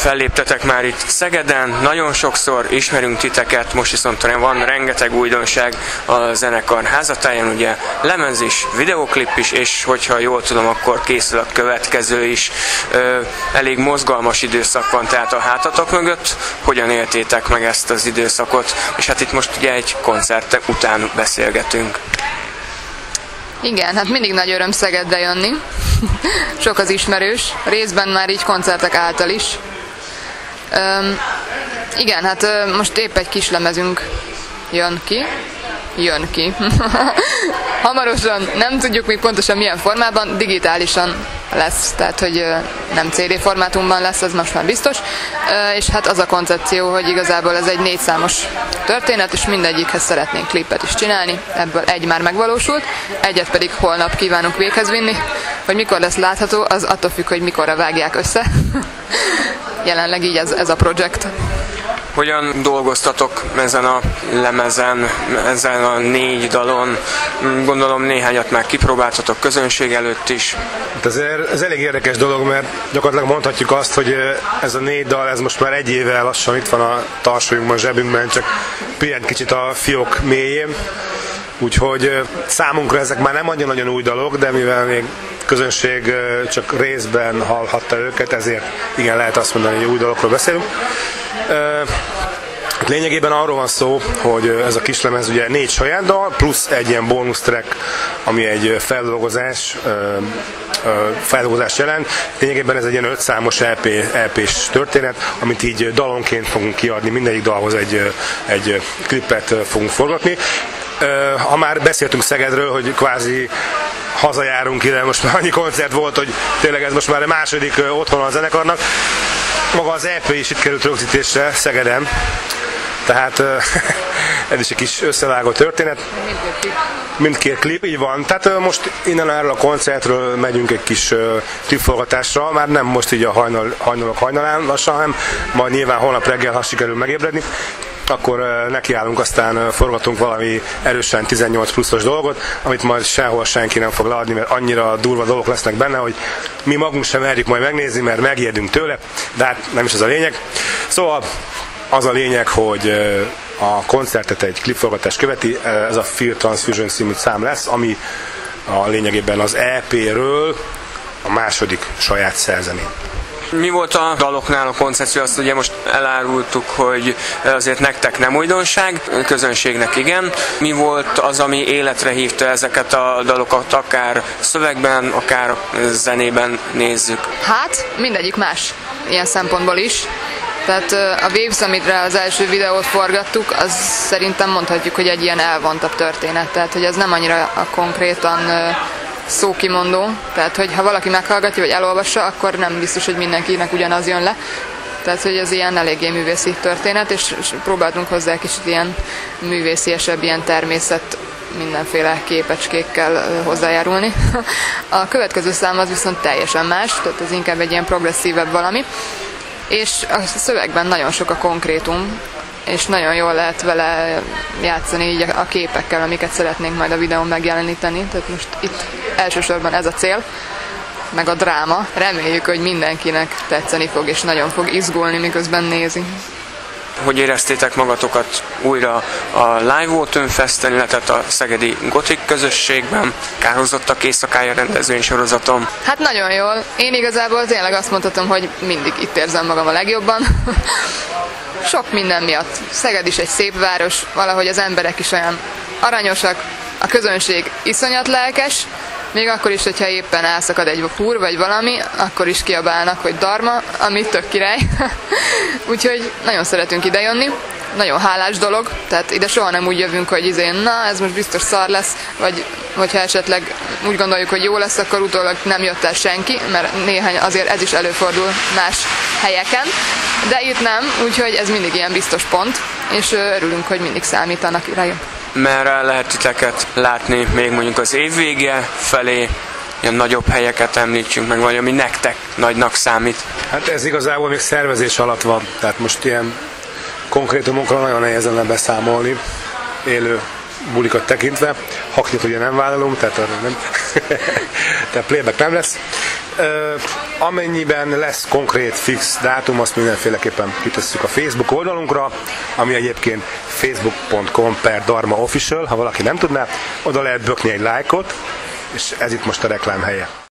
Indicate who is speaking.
Speaker 1: felléptetek már itt Szegeden, nagyon sokszor ismerünk titeket, most viszont van rengeteg újdonság a zenekar házatáján, ugye lemez is, videóklip is, és hogyha jól tudom, akkor készül a következő is. Elég mozgalmas időszak van tehát a hátatok mögött. Hogyan éltétek meg ezt az időszakot? És hát itt most ugye egy koncert után beszélgetünk.
Speaker 2: Igen, hát mindig nagy öröm Szegedre jönni. Sok az ismerős, részben már így koncertek által is. Igen, hát most épp egy kis lemezünk jön ki. Hamarosan, nem tudjuk még pontosan milyen formában, digitálisan lesz, tehát hogy nem CD formátumban lesz, ez most már biztos. És hát az a koncepció, hogy igazából ez egy 4 számos történet, és mindegyikhez szeretnénk klipet is csinálni, ebből egy már megvalósult, egyet pedig holnap kívánunk véghez vinni, hogy mikor lesz látható, az attól függ, hogy mikorra vágják össze. Jelenleg így ez a projekt.
Speaker 1: Hogyan dolgoztatok ezen a lemezen, ezen a 4 dalon? Gondolom néhányat már kipróbáltatok közönség előtt is.
Speaker 3: Ez elég érdekes dolog, mert gyakorlatilag mondhatjuk azt, hogy ez a 4 dal, ez most már 1 éve lassan itt van a tarsolyunkban, a zsebünkben, csak pihent kicsit a fiók mélyén. Úgyhogy számunkra ezek már nem annyira nagyon új dalok, de mivel még közönség csak részben hallhatta őket, ezért igen, lehet azt mondani, hogy új dalokról beszélünk. Lényegében arról van szó, hogy ez a kislemez ugye 4 saját dal, plusz egy ilyen bónusz track, ami egy feldolgozást jelent. Lényegében ez egy ilyen 5 számos EP-s történet, amit így dalonként fogunk kiadni, mindegyik dalhoz egy klipet fogunk forgatni. Ha már beszéltünk Szegedről, hogy kvázi hazajárunk ide, most már annyi koncert volt, hogy tényleg ez most már a második otthon a zenekarnak. Maga az EP is itt került rögzítésre Szegeden, tehát ez is egy kis összevágó történet. Mindkét klip, így van. Tehát most innen erről a koncertről megyünk egy kis klipforgatásra, már nem most így a hajnalok hajnalán lassan, hanem majd nyilván holnap reggel, ha sikerül megébredni, akkor nekiállunk, aztán forgatunk valami erősen 18 pluszos dolgot, amit majd sehol senki nem fog leadni, mert annyira durva dolgok lesznek benne, hogy mi magunk sem merjük majd megnézni, mert megijedünk tőle, de hát nem is ez a lényeg. Szóval az a lényeg, hogy a koncertet egy klipforgatás követi, ez a Fear Transfusion című szám lesz, ami a lényegében az EP-ről a második saját szerzemény.
Speaker 1: Mi volt a daloknál a koncepció? Azt ugye most elárultuk, hogy azért nektek nem újdonság, közönségnek igen. Mi volt az, ami életre hívta ezeket a dalokat, akár szövegben, akár zenében nézzük?
Speaker 2: Hát, mindegyik más ilyen szempontból is. Tehát a Waves, amire az első videót forgattuk, az szerintem mondhatjuk, hogy egy ilyen elvontabb történet. Tehát, hogy ez nem annyira konkrétan szókimondó, tehát hogy ha valaki meghallgatja vagy elolvassa, akkor nem biztos, hogy mindenkinek ugyanaz jön le. Tehát, hogy ez ilyen eléggé művészi történet, és próbáltunk hozzá egy kicsit ilyen művésziesebb, ilyen természet, mindenféle képecskékkel hozzájárulni. A következő szám az viszont teljesen más, tehát ez inkább egy ilyen progresszívebb valami, és a szövegben nagyon sok a konkrétum, és nagyon jól lehet vele játszani így a képekkel, amiket szeretnénk majd a videón megjeleníteni. Tehát most itt elsősorban ez a cél, meg a dráma. Reméljük, hogy mindenkinek tetszeni fog, és nagyon fog izgulni, miközben nézi.
Speaker 1: Hogy éreztétek magatokat újra a Live Autumn Festen, illetve a szegedi gotik közösségben, Kárhozottak éjszakája rendezvénysorozaton?
Speaker 2: Hát nagyon jól. Én igazából tényleg azt mondhatom, hogy mindig itt érzem magam a legjobban. Sok minden miatt. Szeged is egy szép város, valahogy az emberek is olyan aranyosak, a közönség iszonyat lelkes, még akkor is, hogyha éppen elszakad egy húr vagy valami, akkor is kiabálnak, hogy Dharma, ami tök király. Úgyhogy nagyon szeretünk idejönni, nagyon hálás dolog, tehát ide soha nem úgy jövünk, hogy na, ez most biztos szar lesz, vagy hogyha esetleg úgy gondoljuk, hogy jó lesz, akkor utólag nem jött el senki, mert néhány azért ez is előfordul más helyeken, de itt nem, úgyhogy ez mindig ilyen biztos pont, és örülünk, hogy mindig számítanak rájuk.
Speaker 1: Merre lehet titeket látni még mondjuk az év vége felé, ilyen nagyobb helyeket említsünk meg, vagy ami nektek nagynak számít?
Speaker 3: Hát ez igazából még szervezés alatt van, tehát most ilyen konkrétumokra nagyon nehéz lenne beszámolni élő bulikat tekintve. Haknyit ugye nem vállalunk, tehát nem. Tehát playback nem lesz. Amennyiben lesz konkrét fix dátum, azt mindenféleképpen kitesszük a Facebook oldalunkra, ami egyébként facebook.com/darmaofficial, ha valaki nem tudná, oda lehet bökni egy lájkot, és ez itt most a reklám helye.